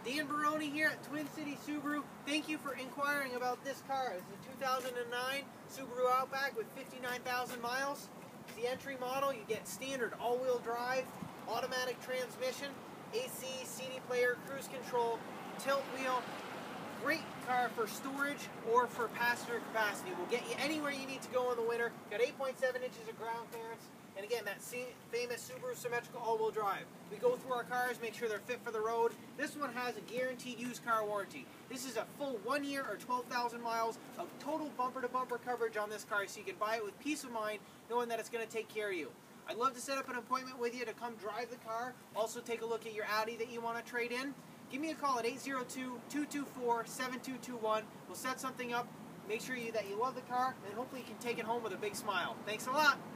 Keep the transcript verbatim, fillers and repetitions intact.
Dan Baroni here at Twin City Subaru. Thank you for inquiring about this car. It's a two thousand nine Subaru Outback with fifty-nine thousand miles. It's the entry model. You get standard all-wheel drive, automatic transmission, A C, C D player, cruise control, tilt wheel. Great car for storage or for passenger capacity. Will get you anywhere you need to go in the winter. Got eight point seven inches of ground clearance. And again, that famous Subaru symmetrical all-wheel drive. We go through our cars, make sure they're fit for the road. This one has a guaranteed used car warranty. This is a full one year or twelve thousand miles of total bumper-to-bumper coverage on this car, so you can buy it with peace of mind, knowing that it's going to take care of you. I'd love to set up an appointment with you to come drive the car. Also take a look at your Audi that you want to trade in. Give me a call at eight zero two, two two four, seven two two one. We'll set something up. Make sure you, that you love the car, and hopefully you can take it home with a big smile. Thanks a lot.